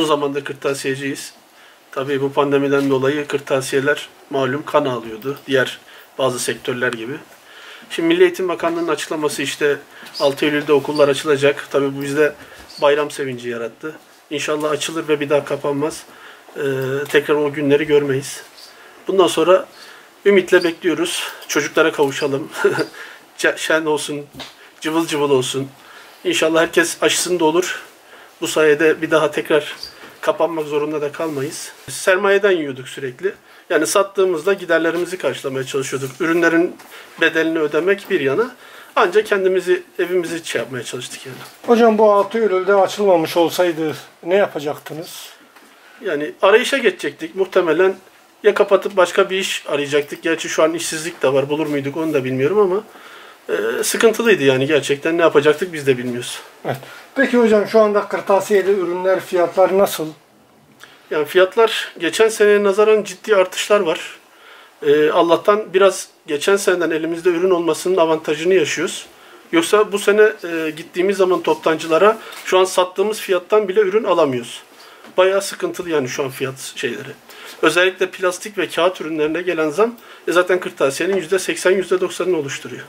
zamandır kırtasiyeciyiz. Tabii bu pandemiden dolayı kırtasiyeler malum kan ağlıyordu. Diğer bazı sektörler gibi. Şimdi Milli Eğitim Bakanlığı'nın açıklaması işte 6 Eylül'de okullar açılacak. Tabii bu bizde bayram sevinci yarattı. İnşallah açılır ve bir daha kapanmaz. Tekrar o günleri görmeyiz. Bundan sonra ümitle bekliyoruz. Çocuklara kavuşalım. Şen olsun, cıvıl cıvıl olsun. İnşallah herkes aşısında olur. Bu sayede bir daha tekrar kapanmak zorunda da kalmayız. Sermayeden yiyorduk sürekli. Yani sattığımızda giderlerimizi karşılamaya çalışıyorduk. Ürünlerin bedelini ödemek bir yana. Ancak kendimizi, evimizi yapmaya çalıştık yani. Hocam bu 6 Eylül'de açılmamış olsaydı ne yapacaktınız? Yani arayışa geçecektik. Muhtemelen ya kapatıp başka bir iş arayacaktık. Gerçi şu an işsizlik de var. Bulur muyduk onu da bilmiyorum ama sıkıntılıydı yani gerçekten. Ne yapacaktık biz de bilmiyoruz. Evet. Peki hocam şu anda kırtasiyeli ürünler fiyatlar nasıl? Yani fiyatlar geçen seneye nazaran ciddi artışlar var. Allah'tan biraz geçen seneden elimizde ürün olmasının avantajını yaşıyoruz. Yoksa bu sene gittiğimiz zaman toptancılara şu an sattığımız fiyattan bile ürün alamıyoruz. Bayağı sıkıntılı yani şu an fiyat şeyleri. Özellikle plastik ve kağıt ürünlerine gelen zam zaten kırtasiyenin %80, %90'ını oluşturuyor.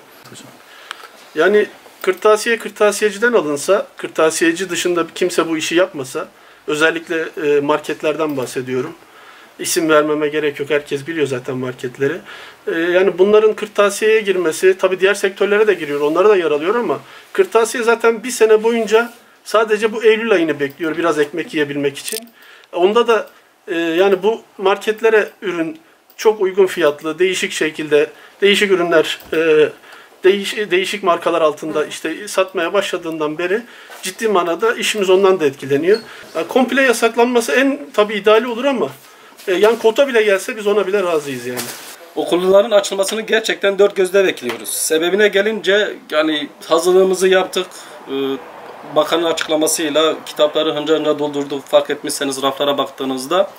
Yani kırtasiyeciden alınsa, kırtasiyeci dışında kimse bu işi yapmasa, özellikle marketlerden bahsediyorum. İsim vermeme gerek yok. Herkes biliyor zaten marketleri. Yani bunların kırtasiyeye girmesi, tabii diğer sektörlere de giriyor. Onlara da yer alıyor ama kırtasiye zaten bir sene boyunca sadece bu Eylül ayını bekliyor biraz ekmek yiyebilmek için. Onda da yani bu marketlere ürün çok uygun fiyatlı, değişik şekilde, değişik ürünler, değişik markalar altında işte satmaya başladığından beri ciddi manada işimiz ondan da etkileniyor. Yani komple yasaklanması en tabii ideali olur ama yani kota bile gelse biz ona bile razıyız yani. Okulların açılmasını gerçekten dört gözle bekliyoruz. Sebebine gelince yani hazırlığımızı yaptık. Bakanın açıklamasıyla kitapları hınca hınca doldurduk. Fark etmişseniz raflara baktığınızda.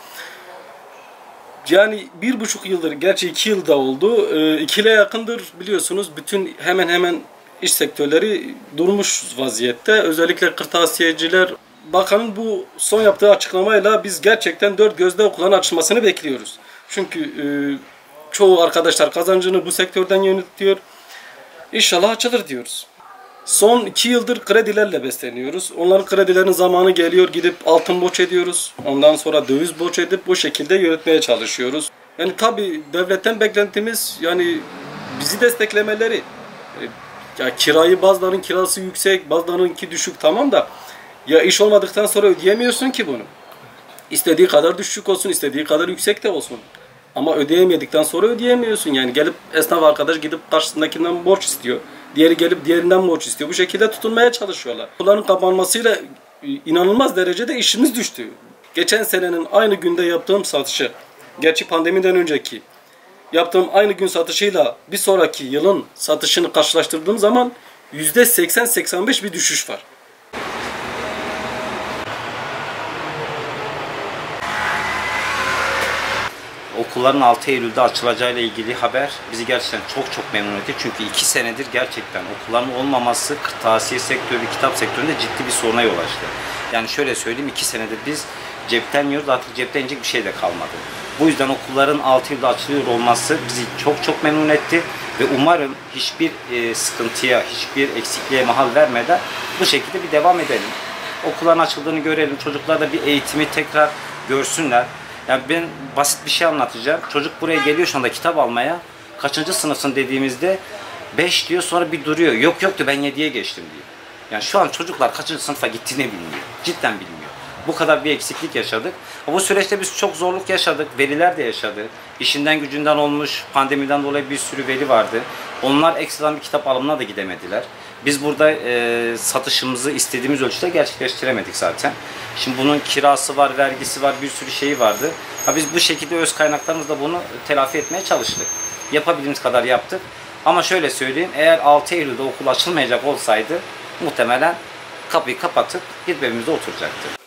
Yani 1,5 yıldır, gerçi 2 yılda oldu. 2 yıla yakındır biliyorsunuz bütün hemen hemen iş sektörleri durmuş vaziyette. Özellikle kırtasiyeciler. Bakanın bu son yaptığı açıklamayla biz gerçekten dört gözle okulların açılmasını bekliyoruz. Çünkü çoğu arkadaşlar kazancını bu sektörden yönetiyor. İnşallah açılır diyoruz. Son 2 yıldır kredilerle besleniyoruz. Onların kredilerin zamanı geliyor, gidip altın borç ediyoruz. Ondan sonra döviz borç edip bu şekilde yönetmeye çalışıyoruz. Yani tabii devletten beklentimiz yani bizi desteklemeleri. Ya kirayı bazılarının kirası yüksek, bazılarınınki düşük tamam da ya iş olmadıktan sonra ödeyemiyorsun ki bunu. İstediği kadar düşük olsun, istediği kadar yüksek de olsun. Ama ödeyemedikten sonra ödeyemiyorsun. Yani gelip esnaf arkadaş gidip karşısındakinden borç istiyor. Diğeri gelip diğerinden borç istiyor. Bu şekilde tutunmaya çalışıyorlar. Bunların kapanmasıyla inanılmaz derecede işimiz düştü. Geçen senenin aynı günde yaptığım satışı, gerçi pandemiden önceki yaptığım aynı gün satışıyla bir sonraki yılın satışını karşılaştırdığım zaman %80-85 bir düşüş var. Okulların 6 Eylül'de açılacağıyla ilgili haber bizi gerçekten çok memnun etti. Çünkü 2 senedir gerçekten okulların olmaması kırtasiye sektörü, kitap sektöründe ciddi bir soruna yol açtı. Yani şöyle söyleyeyim 2 senedir biz cepten yiyoruz, artık cepten yiyecek bir şey de kalmadı. Bu yüzden okulların 6 Eylül'de açılıyor olması bizi çok memnun etti. Ve umarım hiçbir sıkıntıya, hiçbir eksikliğe mahal vermeden bu şekilde bir devam edelim. Okulların açıldığını görelim, çocuklar da bir eğitimi tekrar görsünler. Yani ben basit bir şey anlatacağım. Çocuk buraya geliyor şu anda kitap almaya. Kaçıncı sınıfsın dediğimizde 5 diyor, sonra bir duruyor. Yok diyor, ben 7'ye geçtim diyor. Yani şu an çocuklar kaçıncı sınıfa gittiğini bilmiyor. Cidden bilmiyor. Bu kadar bir eksiklik yaşadık. Bu süreçte biz çok zorluk yaşadık. Veliler de yaşadı. İşinden gücünden olmuş, pandemiden dolayı bir sürü veli vardı. Onlar ekstradan bir kitap alımına da gidemediler. Biz burada satışımızı istediğimiz ölçüde gerçekleştiremedik zaten. Şimdi bunun kirası var, vergisi var, bir sürü şeyi vardı. Biz bu şekilde öz kaynaklarımızla bunu telafi etmeye çalıştık. Yapabildiğimiz kadar yaptık. Ama şöyle söyleyeyim, eğer 6 Eylül'de okul açılmayacak olsaydı muhtemelen kapıyı kapatıp gidip evimizde oturacaktı.